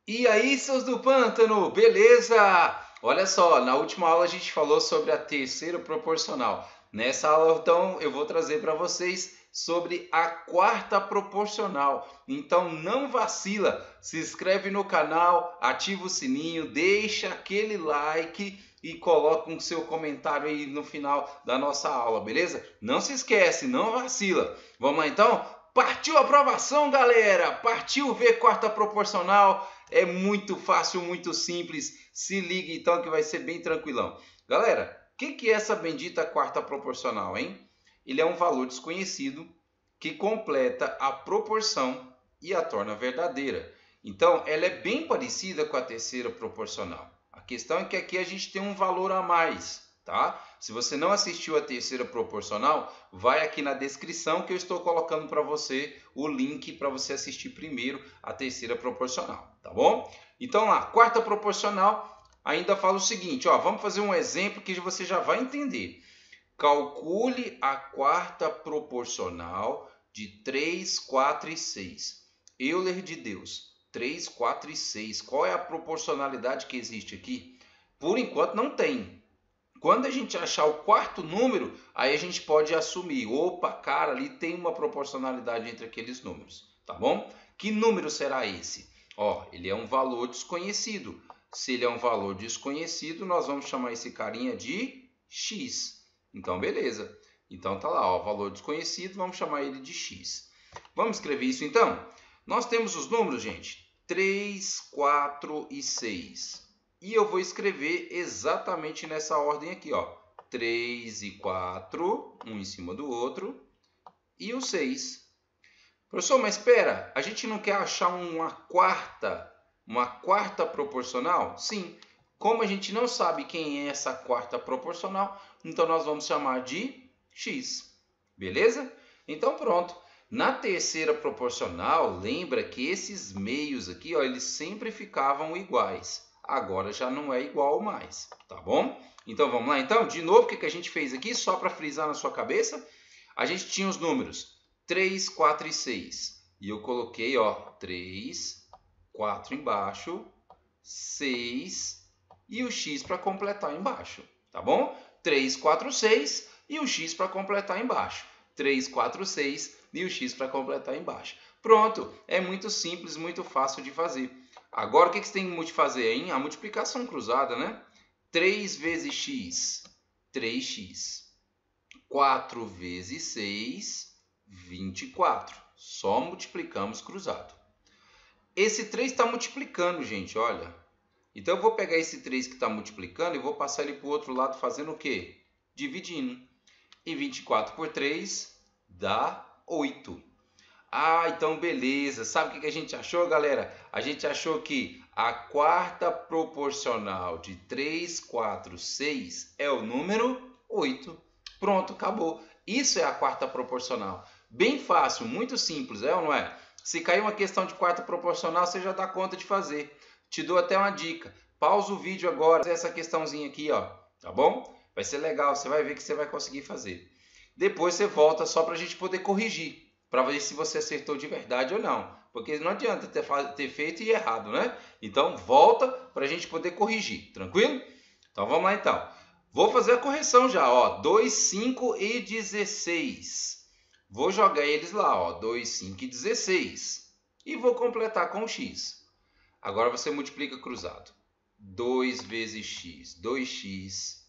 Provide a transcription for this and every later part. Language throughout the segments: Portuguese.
E aí, seus do pântano, beleza? Olha só, na última aula a gente falou sobre a terceira proporcional. Nessa aula, então, eu vou trazer para vocês sobre a quarta proporcional. Então, não vacila, se inscreve no canal, ativa o sininho, deixa aquele like e coloca o seu comentário aí no final da nossa aula, beleza? Não se esquece, não vacila. Vamos lá, então? Partiu a aprovação, galera! Partiu ver quarta proporcional. É muito fácil, muito simples. Se liga então que vai ser bem tranquilão. Galera, o que é essa bendita quarta proporcional, hein? Ele é um valor desconhecido que completa a proporção e a torna verdadeira. Então, ela é bem parecida com a terceira proporcional. A questão é que aqui a gente tem um valor a mais, tá? Se você não assistiu a terceira proporcional, vai aqui na descrição que eu estou colocando para você o link para você assistir primeiro a terceira proporcional, tá bom? Então lá, quarta proporcional, ainda fala o seguinte, ó, vamos fazer um exemplo que você já vai entender. Calcule a quarta proporcional de 3, 4 e 6. Euler de Deus, 3, 4 e 6. Qual é a proporcionalidade que existe aqui? Por enquanto não tem. Quando a gente achar o quarto número, aí a gente pode assumir, opa, cara, ali tem uma proporcionalidade entre aqueles números, tá bom? Que número será esse? Ó, ele é um valor desconhecido. Se ele é um valor desconhecido, nós vamos chamar esse carinha de x. Então, beleza. Então, tá lá, ó, valor desconhecido, vamos chamar ele de x. Vamos escrever isso então? Nós temos os números, gente, 3, 4 e 6. E eu vou escrever exatamente nessa ordem aqui, ó. 3 e 4, um em cima do outro, e o 6. Professor, mas espera, a gente não quer achar uma quarta proporcional? Sim. Como a gente não sabe quem é essa quarta proporcional, então nós vamos chamar de x. Beleza? Então pronto. Na terceira proporcional, lembra que esses meios aqui, ó, eles sempre ficavam iguais. Agora já não é igual mais, tá bom? Então vamos lá então, de novo, o que a gente fez aqui, só para frisar na sua cabeça? A gente tinha os números 3, 4 e 6. E eu coloquei, ó, 3, 4 embaixo, 6 e o x para completar embaixo, tá bom? 3, 4, 6 e o x para completar embaixo. 3, 4, 6 e o x para completar embaixo. Pronto, é muito simples, muito fácil de fazer. Agora, o que você tem que fazer, hein? A multiplicação cruzada, né? 3 vezes x, 3x. 4 vezes 6, 24. Só multiplicamos cruzado. Esse 3 está multiplicando, gente, olha. Então, eu vou pegar esse 3 que está multiplicando e vou passar ele para o outro lado fazendo o quê? Dividindo. E 24 por 3 dá 8. Ah, então beleza. Sabe o que a gente achou, galera? A gente achou que a quarta proporcional de 3, 4, 6 é o número 8. Pronto, acabou. Isso é a quarta proporcional. Bem fácil, muito simples, é ou não é? Se cair uma questão de quarta proporcional, você já dá conta de fazer. Te dou até uma dica. Pausa o vídeo agora, fazer essa questãozinha aqui, ó. Tá bom? Vai ser legal, você vai ver que você vai conseguir fazer. Depois você volta só para a gente poder corrigir, para ver se você acertou de verdade ou não. Porque não adianta ter feito e errado, né? Então, volta para a gente poder corrigir, tranquilo? Então, vamos lá então. Vou fazer a correção já, ó. 2, 5 e 16. Vou jogar eles lá, ó. 2, 5 e 16. E vou completar com o x. Agora você multiplica cruzado. 2 vezes x, 2x.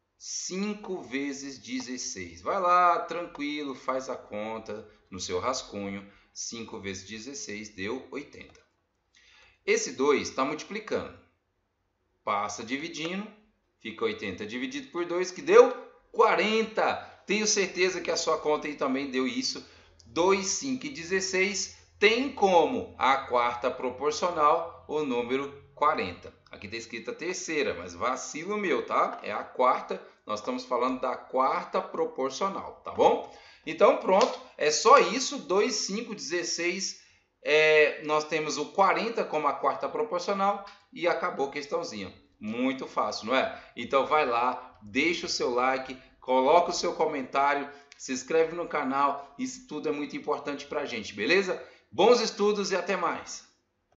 5 vezes 16. Vai lá, tranquilo, faz a conta no seu rascunho. 5 vezes 16 deu 80. Esse 2 está multiplicando. Passa dividindo. Fica 80 dividido por 2, que deu 40. Tenho certeza que a sua conta aí também deu isso. 2, 5 e 16 tem como a quarta proporcional o número 40. Aqui está escrito a terceira, mas vacilo meu, tá? É a quarta, nós estamos falando da quarta proporcional, tá bom? Então pronto, é só isso, 2, 5, 16, nós temos o 40 como a quarta proporcional e acabou a questãozinha. Muito fácil, não é? Então vai lá, deixa o seu like, coloca o seu comentário, se inscreve no canal, isso tudo é muito importante pra gente, beleza? Bons estudos e até mais!